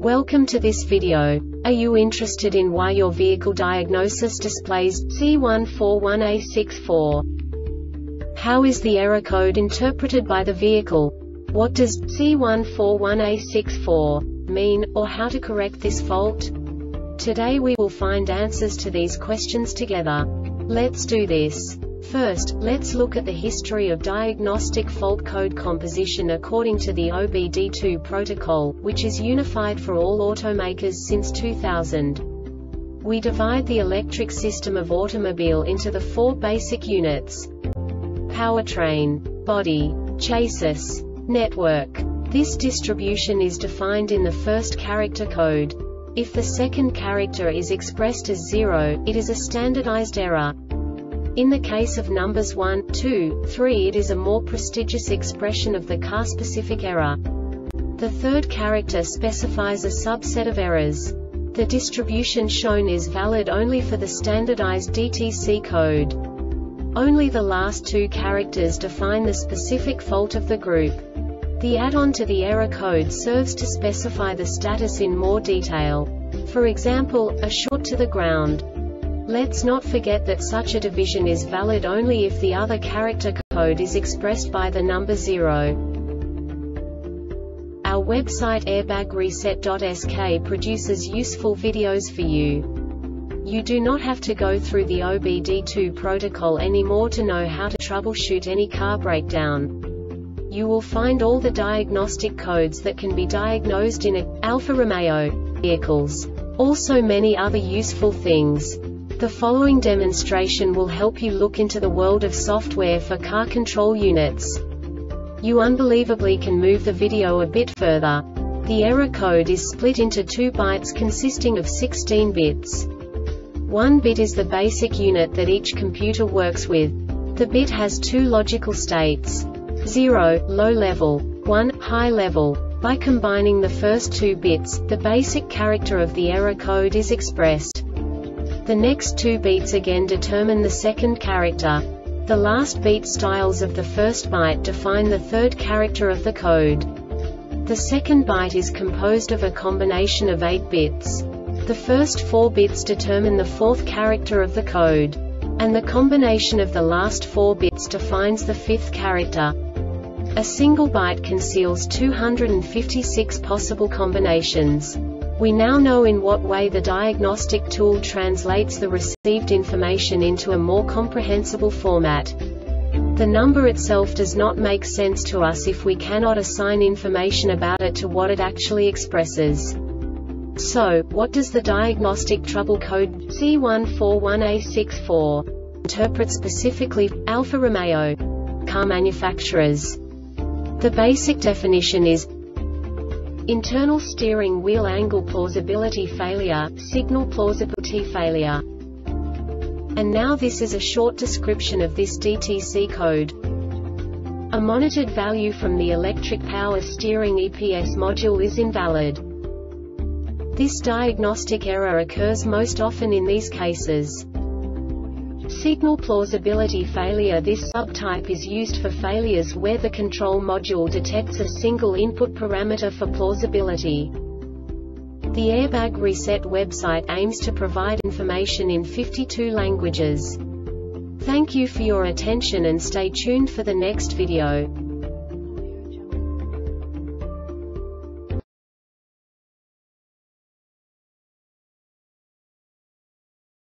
Welcome to this video. Are you interested in why your vehicle diagnosis displays C141A64? How is the error code interpreted by the vehicle? What does C141A64 mean, or how to correct this fault? Today we will find answers to these questions together. Let's do this. First, let's look at the history of diagnostic fault code composition according to the OBD2 protocol, which is unified for all automakers since 2000. We divide the electric system of automobile into the four basic units: powertrain, body, chassis, network. This distribution is defined in the first character code. If the second character is expressed as 0, it is a standardized error. In the case of numbers 1, 2, 3, it is a more prestigious expression of the car-specific error. The third character specifies a subset of errors. The distribution shown is valid only for the standardized DTC code. Only the last two characters define the specific fault of the group. The add-on to the error code serves to specify the status in more detail. For example, a short to the ground. Let's not forget that such a division is valid only if the other character code is expressed by the number 0. Our website airbagreset.sk produces useful videos for you. You do not have to go through the OBD2 protocol anymore to know how to troubleshoot any car breakdown. You will find all the diagnostic codes that can be diagnosed in Alfa Romeo vehicles. Also many other useful things. The following demonstration will help you look into the world of software for car control units. You unbelievably can move the video a bit further. The error code is split into 2 bytes consisting of 16 bits. 1 bit is the basic unit that each computer works with. The bit has 2 logical states: 0, low level, 1, high level. By combining the first 2 bits, the basic character of the error code is expressed. The next 2 beats again determine the second character. The last beat styles of the first byte define the third character of the code. The second byte is composed of a combination of 8 bits. The first 4 bits determine the fourth character of the code. And the combination of the last 4 bits defines the fifth character. A single byte conceals 256 possible combinations. We now know in what way the diagnostic tool translates the received information into a more comprehensible format. The number itself does not make sense to us if we cannot assign information about it to what it actually expresses. So, what does the diagnostic trouble code C141A64 interpret specifically for Alfa Romeo car manufacturers? The basic definition is internal steering wheel angle plausibility failure, signal plausibility failure. And now this is a short description of this DTC code. A monitored value from the electric power steering EPS module is invalid. This diagnostic error occurs most often in these cases: signal plausibility failure. This subtype is used for failures where the control module detects a single input parameter for plausibility. The Airbag Reset website aims to provide information in 52 languages. Thank you for your attention and stay tuned for the next video.